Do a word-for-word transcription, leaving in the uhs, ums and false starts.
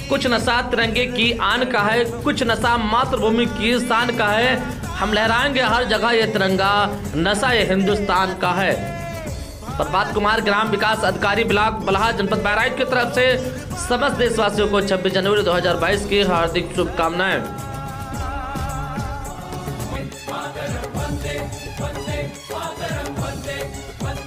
कुछ नशा तिरंगे की आन का है, कुछ नशा मातृभूमि की शान का है। हम लहराएंगे हर जगह ये तिरंगा, नशा ये हिंदुस्तान का है। प्रभात कुमार, ग्राम विकास अधिकारी, ब्लॉक बलहा, जनपद बहराइच की तरफ से समस्त देशवासियों को छब्बीस जनवरी दो हज़ार बाईस की हार्दिक शुभकामनाएं। वंदे वंदे वंदे